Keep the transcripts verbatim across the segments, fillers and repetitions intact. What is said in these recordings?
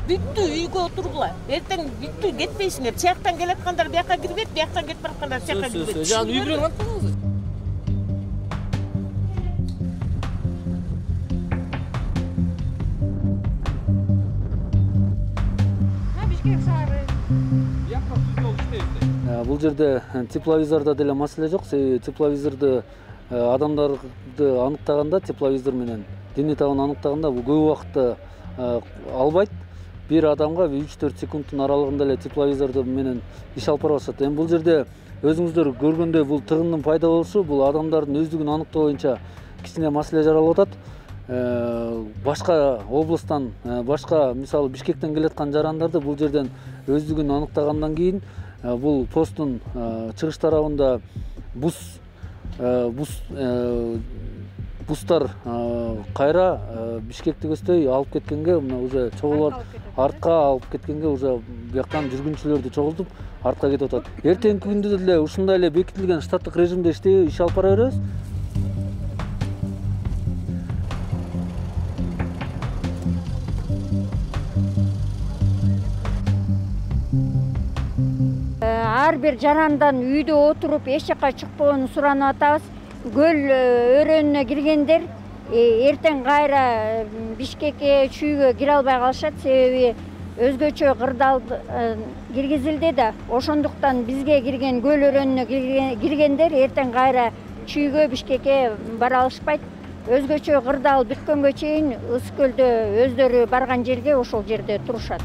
бүттү үйгө отургула. Эртең бүттү кетпейсиңер. Чаяктан келаткандар бияка кирбейт, бияктан кетип бараткандар чаяка кирбейт. Жан үй билен аттыңыз. Бул жерде тепловизордо деле маселе жок. Тепловизорду адамдарды аныктаганда, тепловизор менен дене табын аныктаганда бул көп убакытты албайт. Бир адамга үч төрт секундтун аралыгында эле тепловизорду менен иш алып бара башат. Эми бул жерде өзүңүздөр көргөндөй бул тыгындын пайда болушу бул адамдардын өздүгүн аныктоо боюнча кичине маселе жаралып атат. Башка областтан, башка мисалы Бишкектен келаткан жарандарды бул жерден өздүгүн аныктагандан кийин бул посттун чыгыш тарабында бус бус бустар кайра Бишкекти көздөй алып кеткенге, мына уже чогулар артка алып кеткенге, уже бияктан жүргүнчүлөрдү чогултуп артка кетип атат. Эртеңки күндө деле ушундай эле бекитилген штаттык режимде иштей иш алып бара беребиз. Ар бир жарандан үйдө отуруп эч жака чыкпоонун суранып атабыз. Көл өрөөнүнө киргендер эртең кайра Бишкекке, чүйгө кире албай калышат, себеби өзгөчө кырдаал киргизилди да. Ошондуктан бизге кирген көл өрөөнүнө киргендер эртең кайра чүйгө, Бишкекке бара алышпайт. Өзгөчө кырдаал бүткөнгө чейин Ысык көлдө өздөрү барган жерге ошол жерде турушат.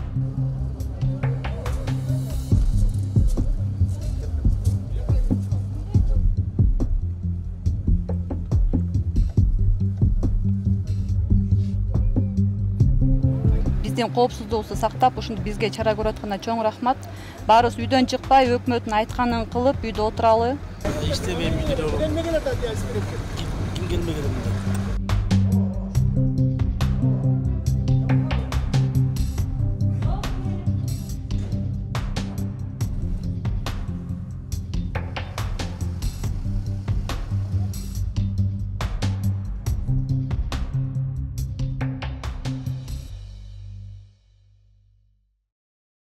Биздин коопсуздугубузду сактап, ушунду бизге чара көрүп атканына чоң рахмат. Баарыбыз үйдөн чыкпай, өкмөттүн айтканын кылып, үйдө отуралы. İşte benim gidiyorum. Kim gelmedi?